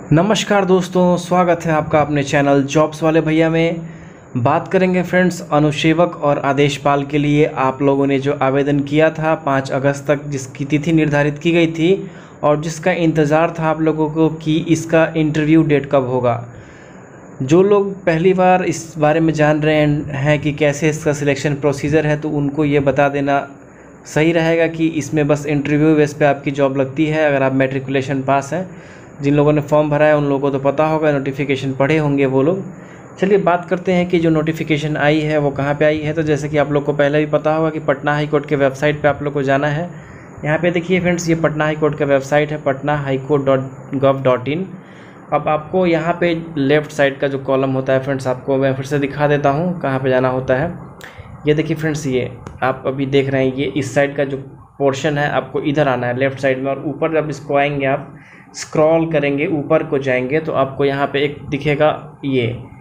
नमस्कार दोस्तों, स्वागत है आपका अपने चैनल जॉब्स वाले भैया में। बात करेंगे फ्रेंड्स अनुसेवक और आदेशपाल के लिए आप लोगों ने जो आवेदन किया था 5 अगस्त तक, जिसकी तिथि निर्धारित की गई थी और जिसका इंतज़ार था आप लोगों को कि इसका इंटरव्यू डेट कब होगा। जो लोग पहली बार इस बारे में जान रहे हैं कि कैसे इसका सिलेक्शन प्रोसीजर है, तो उनको ये बता देना सही रहेगा कि इसमें बस इंटरव्यू बेस पे आपकी जॉब लगती है अगर आप मैट्रिकुलेशन पास हैं। जिन लोगों ने फॉर्म भरा है उन लोगों को तो पता होगा, नोटिफिकेशन पढ़े होंगे वो लोग। चलिए बात करते हैं कि जो नोटिफिकेशन आई है वो कहाँ पे आई है। तो जैसे कि आप लोग को पहले भी पता होगा कि पटना हाई कोर्ट के वेबसाइट पे आप लोग को जाना है। यहाँ पे देखिए फ्रेंड्स, ये पटना हाई कोर्ट का वेबसाइट है patnahighcourt.gov.in। अब आपको यहाँ पे लेफ़्ट साइड का जो कॉलम होता है फ्रेंड्स, आपको मैं फिर से दिखा देता हूँ कहाँ पे जाना होता है। ये देखिए फ्रेंड्स, ये आप अभी देख रहे हैं, ये इस साइड का जो पोर्शन है आपको इधर आना है लेफ़्ट साइड में, और ऊपर जब इसको आएंगे आप स्क्रॉल करेंगे ऊपर को जाएंगे तो आपको यहाँ पे एक दिखेगा ये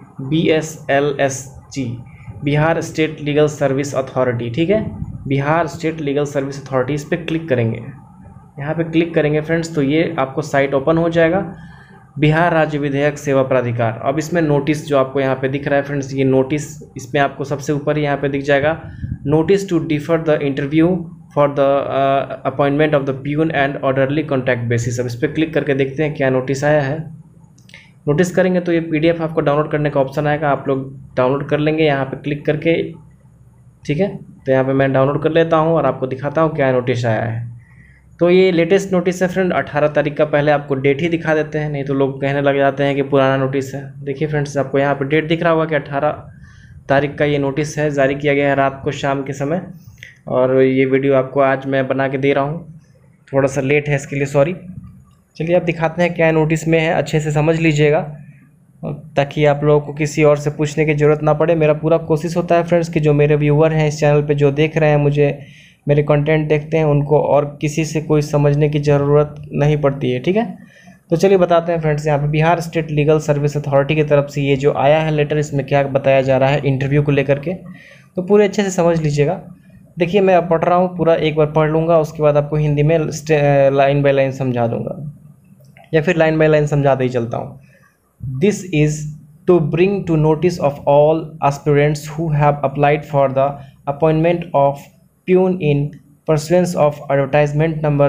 BSLSG, Bihar state legal service authority. ठीक है, Bihar state legal service authority, इस पर क्लिक करेंगे। यहाँ पे क्लिक करेंगे फ्रेंड्स तो ये आपको साइट ओपन हो जाएगा, बिहार राज्य विधेयक सेवा प्राधिकार। अब इसमें नोटिस जो आपको यहाँ पे दिख रहा है फ्रेंड्स, ये नोटिस, इसमें आपको सबसे ऊपर यहाँ पे दिख जाएगा notice to defer the interview for the appointment of the peon and orderly contact basis. अब इस पर क्लिक करके देखते हैं क्या नोटिस आया है। नोटिस करेंगे तो ये PDF आपको डाउनलोड करने का ऑप्शन आएगा, आप लोग डाउनलोड कर लेंगे यहाँ पे क्लिक करके। ठीक है, तो यहाँ पे मैं डाउनलोड कर लेता हूँ और आपको दिखाता हूँ क्या नोटिस आया है। तो ये लेटेस्ट नोटिस है फ्रेंड, 18 तारीख का। पहले आपको डेट ही दिखा देते हैं, नहीं तो लोग कहने लग जाते हैं कि पुराना नोटिस है। देखिए फ्रेंड्स, आपको यहाँ पे डेट दिख रहा होगा कि 18 तारीख का ये नोटिस है, जारी किया गया है रात को शाम के समय। और ये वीडियो आपको आज मैं बना के दे रहा हूँ, थोड़ा सा लेट है इसके लिए सॉरी। चलिए अब दिखाते हैं क्या नोटिस में है, अच्छे से समझ लीजिएगा ताकि आप लोगों को किसी और से पूछने की ज़रूरत ना पड़े। मेरा पूरा कोशिश होता है फ्रेंड्स कि जो मेरे व्यूअर हैं इस चैनल पे, जो देख रहे हैं मुझे, मेरे कंटेंट देखते हैं, उनको और किसी से कोई समझने की ज़रूरत नहीं पड़ती है। ठीक है, तो चलिए बताते हैं फ्रेंड्स। यहाँ पे Bihar state legal service authority की तरफ से ये जो आया है लेटर, इसमें क्या बताया जा रहा है इंटरव्यू को लेकर के, तो पूरे अच्छे से समझ लीजिएगा। देखिए मैं अब पढ़ रहा हूँ, पूरा एक बार पढ़ लूँगा, उसके बाद आपको हिंदी में लाइन बाय लाइन समझा दूँगा, या फिर लाइन बाय लाइन समझाते ही चलता हूँ। This is to bring to notice of all aspirants who have applied for the appointment of peon in pursuance of advertisement number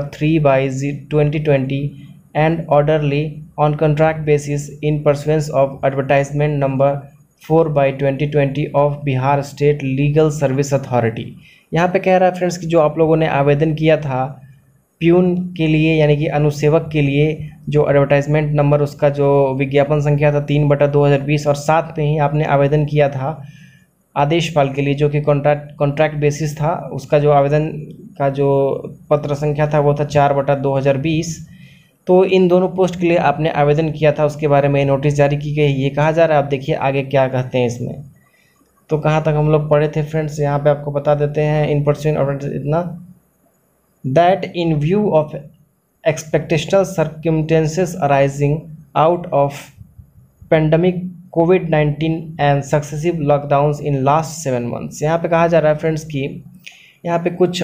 3/2020 and orderly on contract basis in pursuance of advertisement number 4/2020 of Bihar State Legal Service Authority। यहाँ पे कह रहा है friends कि जो आप लोगों ने आवेदन किया था प्यून के लिए, यानी कि अनुसेवक के लिए, जो एडवर्टाइजमेंट नंबर, उसका जो विज्ञापन संख्या था 3/2020, और साथ में ही आपने आवेदन किया था आदेशपाल के लिए जो कि कॉन्ट्रैक्ट बेसिस था, उसका जो आवेदन का जो पत्र संख्या था वो था 4/2020। तो इन दोनों पोस्ट के लिए आपने आवेदन किया था, उसके बारे में नोटिस जारी की गई। ये कहा जा रहा है, आप देखिए आगे क्या कहते हैं इसमें। तो कहाँ तक हम लोग पढ़े थे फ्रेंड्स, यहाँ पे आपको बता देते हैं। इन परसेंट और इतना that in view of expectational circumstances arising out of pandemic COVID-19 and successive lockdowns in last 7 months। यहाँ पे कहा जा रहा है फ्रेंड्स कि यहाँ पे कुछ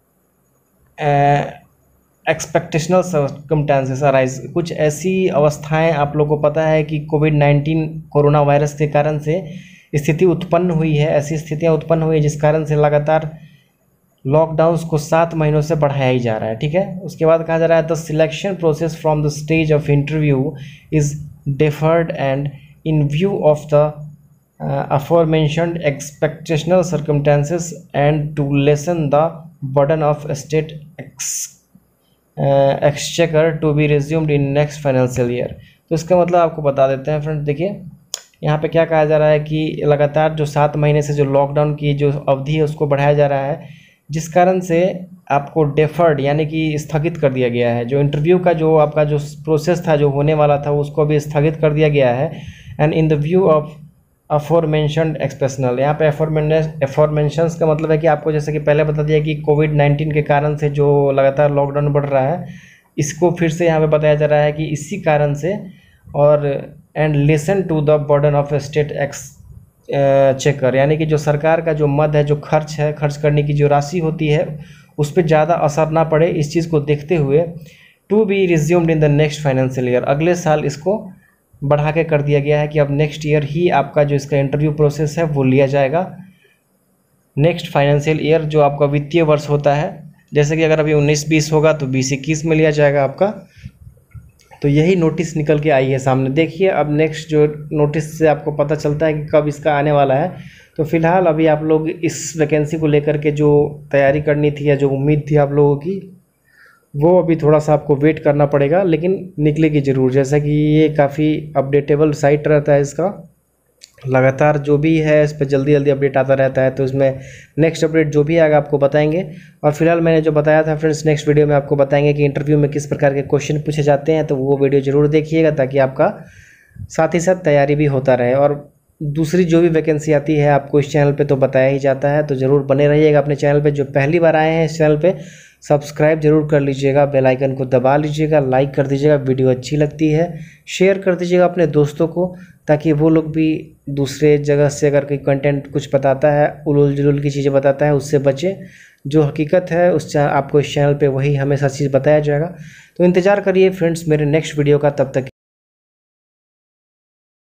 एक्सपेक्टेशनल सर्कमस्टेंसेस अराइज, कुछ ऐसी अवस्थाएं आप लोगों को पता है कि COVID-19 कोरोना वायरस के कारण से स्थिति उत्पन्न हुई है, ऐसी स्थितियाँ उत्पन्न हुई है जिस कारण से लगातार लॉकडाउन्स को 7 महीनों से बढ़ाया ही जा रहा है। ठीक है, उसके बाद कहा जा रहा है the selection process from the stage of interview is deferred and in view of the aforementioned expectational circumstances and to lessen the burden of state exchequer to be resumed in next financial year। तो इसका मतलब आपको बता देते हैं friends. देखिए यहाँ पे क्या कहा जा रहा है कि लगातार जो 7 महीने से जो लॉकडाउन की जो अवधि है उसको बढ़ाया जा रहा है, जिस कारण से आपको डेफर्ड यानी कि स्थगित कर दिया गया है। जो इंटरव्यू का जो आपका जो प्रोसेस था, जो होने वाला था, उसको भी स्थगित कर दिया गया है। And in the view of aforementioned expressional, यहाँ पे अफोरमेंशंस का मतलब है कि आपको जैसे कि पहले बता दिया कि COVID-19 के कारण से जो लगातार लॉकडाउन बढ़ रहा है, इसको फिर से यहाँ पे बताया जा रहा है कि इसी कारण से, और and listen to the burden of state exchequer, यानी कि जो सरकार का जो मद है, जो खर्च है, खर्च करने की जो राशि होती है, उस पर ज़्यादा असर ना पड़े, इस चीज़ को देखते हुए to be resumed in the next financial year, अगले साल इसको बढ़ा के कर दिया गया है कि अब नेक्स्ट ईयर ही आपका जो इसका इंटरव्यू प्रोसेस है वो लिया जाएगा। नेक्स्ट फाइनेंशियल ईयर जो आपका वित्तीय वर्ष होता है, जैसे कि अगर अभी 19-20 होगा तो 20-21 में लिया जाएगा आपका। तो यही नोटिस निकल के आई है सामने। देखिए अब नेक्स्ट जो नोटिस से आपको पता चलता है कि कब इसका आने वाला है। तो फिलहाल अभी आप लोग इस वैकेंसी को लेकर के जो तैयारी करनी थी या जो उम्मीद थी आप लोगों की, वो अभी थोड़ा सा आपको वेट करना पड़ेगा, लेकिन निकलेगी ज़रूर। जैसा कि ये काफ़ी अपडेटेबल साइट रहता है इसका, लगातार जो भी है इस पर जल्दी जल्दी अपडेट आता रहता है। तो इसमें नेक्स्ट अपडेट जो भी आएगा आपको बताएंगे। और फिलहाल मैंने जो बताया था फ्रेंड्स, नेक्स्ट वीडियो में आपको बताएंगे कि इंटरव्यू में किस प्रकार के क्वेश्चन पूछे जाते हैं। तो वो वीडियो ज़रूर देखिएगा ताकि आपका साथ ही साथ तैयारी भी होता रहे। और दूसरी जो भी वैकेंसी आती है आपको इस चैनल पे तो बताया ही जाता है, तो ज़रूर बने रहिएगा अपने चैनल पे। जो पहली बार आए हैं इस चैनल पे, सब्सक्राइब जरूर कर लीजिएगा, बेल आइकन को दबा लीजिएगा, लाइक कर दीजिएगा, वीडियो अच्छी लगती है शेयर कर दीजिएगा अपने दोस्तों को, ताकि वो लोग भी दूसरे जगह से अगर कोई कंटेंट कुछ बताता है, उलूल जुलूल की चीज़ें बताता है, उससे बचें। जो हकीकत है उस आपको इस चैनल पे वही हमेशा चीज़ बताया जाएगा। तो इंतज़ार करिए फ्रेंड्स मेरे नेक्स्ट वीडियो का, तब तक